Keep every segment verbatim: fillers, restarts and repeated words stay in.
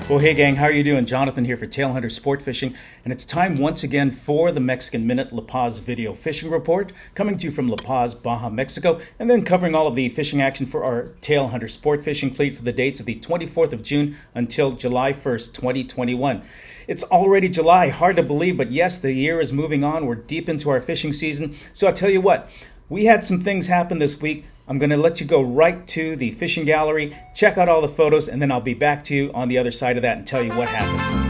Well, hey gang, how are you doing? Jonathan here for Tail Hunter Sport Fishing, and it's time once again for the Mexican Minute La Paz video fishing report, coming to you from La Paz, Baja, Mexico, and then covering all of the fishing action for our Tail Hunter Sport Fishing fleet for the dates of the twenty-fourth of June until July first, twenty twenty-one. It's already July, hard to believe, but yes, the year is moving on. We're deep into our fishing season, so I'll tell you what, we had some things happen this week. I'm going to let you go right to the fishing gallery, check out all the photos, and then I'll be back to you on the other side of that and tell you what happened.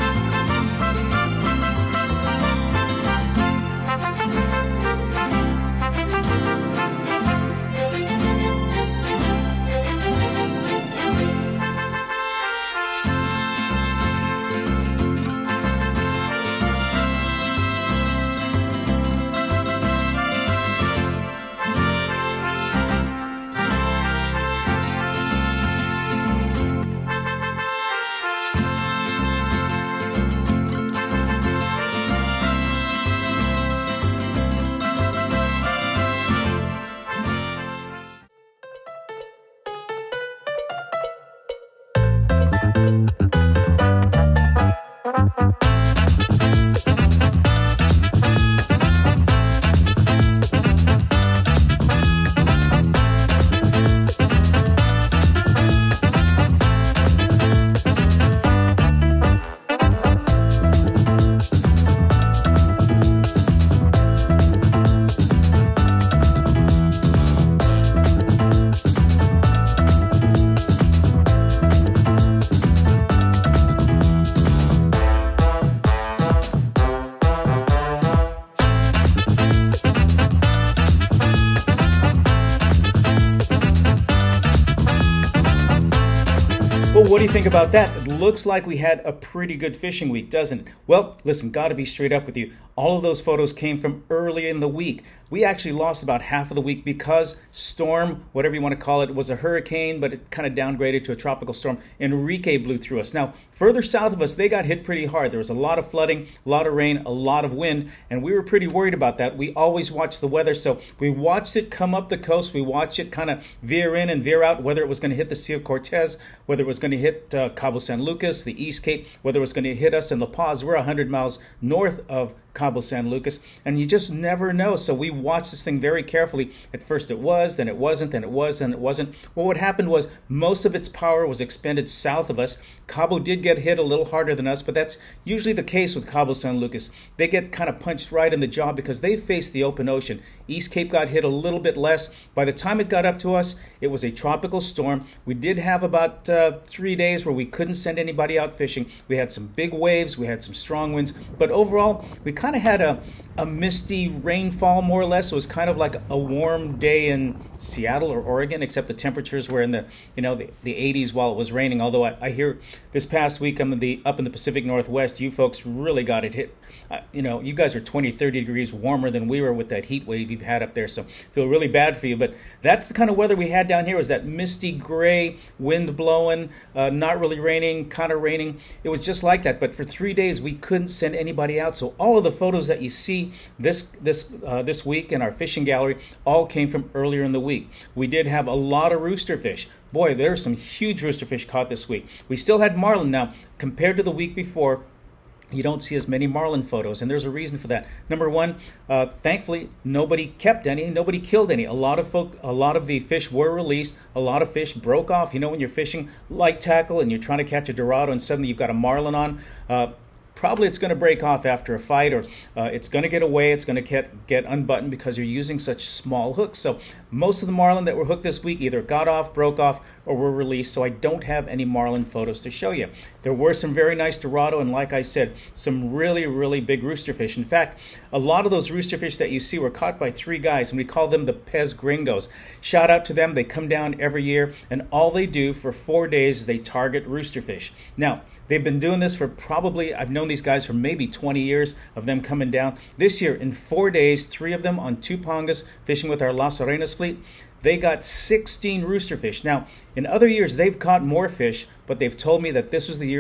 Well, what do you think about that? It looks like we had a pretty good fishing week, doesn't it? Well, listen, gotta be straight up with you. All of those photos came from early in the week. We actually lost about half of the week because storm, whatever you want to call it, was a hurricane, but it kind of downgraded to a tropical storm. Enrique blew through us. Now, further south of us, they got hit pretty hard. There was a lot of flooding, a lot of rain, a lot of wind, and we were pretty worried about that. We always watch the weather, so we watched it come up the coast. We watched it kind of veer in and veer out, whether it was going to hit the Sea of Cortez, whether it was going to hit uh, Cabo San Lucas, the East Cape, whether it was going to hit us in La Paz. We're one hundred miles north of Cabo San Lucas, and you just never know. So we watched this thing very carefully. At first it was, then it wasn't, then it was, then it wasn't. Well, what happened was most of its power was expended south of us. Cabo did get hit a little harder than us, but that's usually the case with Cabo San Lucas. They get kind of punched right in the jaw because they face the open ocean. East Cape got hit a little bit less. By the time it got up to us, it was a tropical storm. We did have about uh, three days where we couldn't send anybody out fishing. We had some big waves, we had some strong winds, but overall, we kind of had a, a misty rainfall, more or less. It was kind of like a warm day in Seattle or Oregon, except the temperatures were in the, you know, the, the eighties while it was raining. Although I, I hear this past week I'm in the, up in the Pacific Northwest, you folks really got it hit. Uh, you know, you guys are twenty, thirty degrees warmer than we were with that heat wave you've had up there, so feel really bad for you. But that's the kind of weather we had down here, was that misty gray, wind blowing, uh, not really raining, kind of raining. It was just like that. But for three days we couldn't send anybody out. So all of the photos that you see this this uh, this week in our fishing gallery all came from earlier in the week. We did have a lot of roosterfish. Boy, there are some huge roosterfish caught this week. We still had marlin. Now, compared to the week before, you don't see as many marlin photos, and there's a reason for that. Number one, uh, thankfully, nobody kept any, nobody killed any. A lot of folk, a lot of the fish were released. A lot of fish broke off. You know, when you're fishing light tackle and you're trying to catch a dorado, and suddenly you've got a marlin on. Uh, Probably it's going to break off after a fight, or uh, it's going to get away, it's going to get, get unbuttoned because you're using such small hooks. So most of the marlin that were hooked this week either got off, broke off, or were released, so I don't have any marlin photos to show you. There were some very nice dorado, and like I said, some really, really big roosterfish. In fact, a lot of those roosterfish that you see were caught by three guys, and we call them the Pez Gringos. Shout out to them. They come down every year, and all they do for four days is they target roosterfish. Now, they've been doing this for probably, I've known these guys for maybe twenty years of them coming down. This year, in four days, three of them on two pongas, fishing with our Las Arenas fleet, they got sixteen roosterfish. Now, in other years, they've caught more fish, but they've told me that this was the year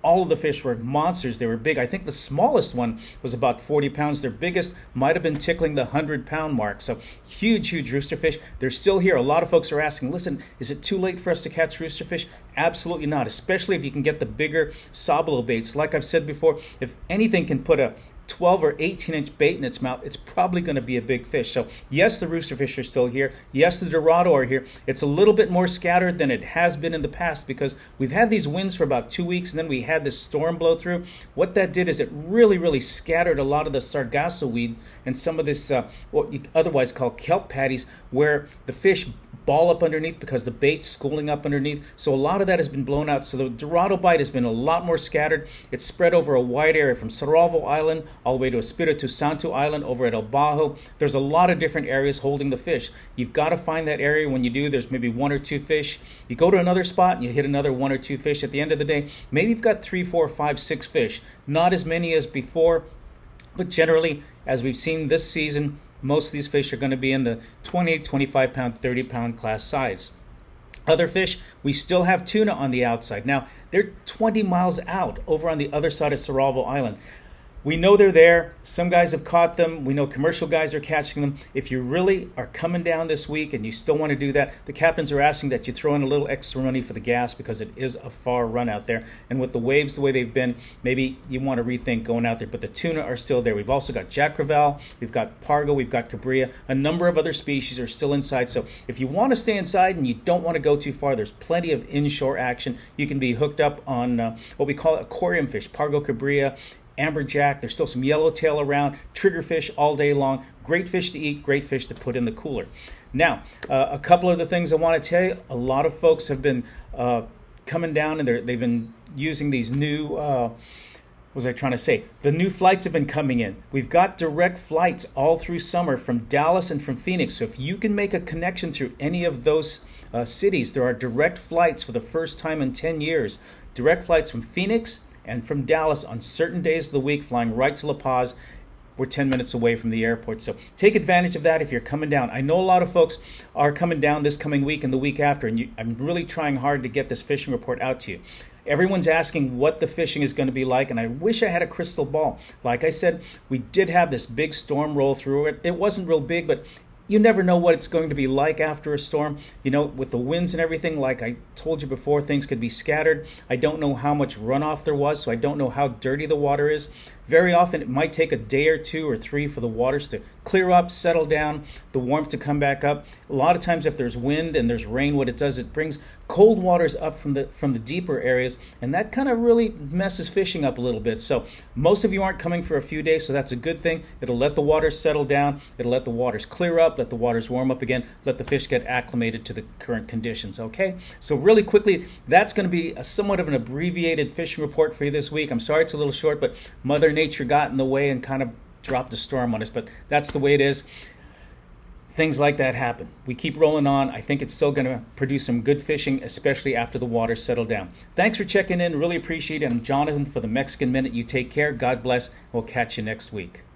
all of the fish were monsters. They were big. I think the smallest one was about forty pounds. Their biggest might have been tickling the one hundred pound mark. So huge, huge roosterfish. They're still here. A lot of folks are asking, listen, is it too late for us to catch roosterfish? Absolutely not, especially if you can get the bigger Sabalo baits. Like I've said before, if anything can put a twelve or eighteen inch bait in its mouth, it's probably going to be a big fish. So yes, the roosterfish are still here. Yes, the Dorado are here. It's a little bit more scattered than it has been in the past because we've had these winds for about two weeks and then we had this storm blow through. What that did is it really, really scattered a lot of the sargasso weed and some of this, uh, what you otherwise call kelp patties, where the fish ball up underneath because the bait's schooling up underneath. So a lot of that has been blown out. So the Dorado bite has been a lot more scattered. It's spread over a wide area from Saralvo Island all the way to Espiritu Santo Island over at El Bajo. There's a lot of different areas holding the fish. You've got to find that area. When you do, there's maybe one or two fish. You go to another spot and you hit another one or two fish. At the end of the day, maybe you've got three, four, five, six fish. Not as many as before, but generally, as we've seen this season, most of these fish are going to be in the twenty, twenty-five pound, thirty pound class size. Other fish, we still have tuna on the outside. Now, they're twenty miles out over on the other side of Saralvo Island. We know they're there. Some guys have caught them. We know commercial guys are catching them. If you really are coming down this week and you still want to do that, the captains are asking that you throw in a little extra money for the gas because it is a far run out there. And with the waves the way they've been, maybe you want to rethink going out there. But the tuna are still there. We've also got Jack Crevalle, we've got Pargo, we've got Cabria. A number of other species are still inside. So if you want to stay inside and you don't want to go too far, there's plenty of inshore action. You can be hooked up on uh, what we call aquarium fish, Pargo, Cabria, amberjack. There's still some yellowtail around, triggerfish all day long. Great fish to eat, great fish to put in the cooler. Now, uh, a couple of the things I want to tell you. A lot of folks have been uh, coming down and they're, they've been using these new, uh, what was I trying to say? The new flights have been coming in. We've got direct flights all through summer from Dallas and from Phoenix. So if you can make a connection through any of those uh, cities, there are direct flights for the first time in ten years. Direct flights from Phoenix and from Dallas on certain days of the week, flying right to La Paz. We're ten minutes away from the airport. So take advantage of that if you're coming down. I know a lot of folks are coming down this coming week and the week after, and you, I'm really trying hard to get this fishing report out to you. Everyone's asking what the fishing is going to be like, and I wish I had a crystal ball. Like I said, we did have this big storm roll through it. It wasn't real big, but you never know what it's going to be like after a storm. You know, with the winds and everything, like I told you before, things could be scattered. I don't know how much runoff there was, so I don't know how dirty the water is. Very often, it might take a day or two or three for the waters to clear up, settle down, the warmth to come back up. A lot of times, if there's wind and there's rain, what it does, it brings cold waters up from the from the deeper areas, and that kind of really messes fishing up a little bit. So most of you aren't coming for a few days, so that's a good thing. It'll let the waters settle down. It'll let the waters clear up, let the waters warm up again, let the fish get acclimated to the current conditions, okay? So really quickly, that's going to be a somewhat of an abbreviated fishing report for you this week. I'm sorry it's a little short, but Mother Nature got in the way and kind of dropped a storm on us, but that's the way it is. Things like that happen. We keep rolling on. I think it's still going to produce some good fishing, especially after the waters settle down. Thanks for checking in. Really appreciate it. I'm Jonathan for the Mexican Minute. You take care. God bless. We'll catch you next week.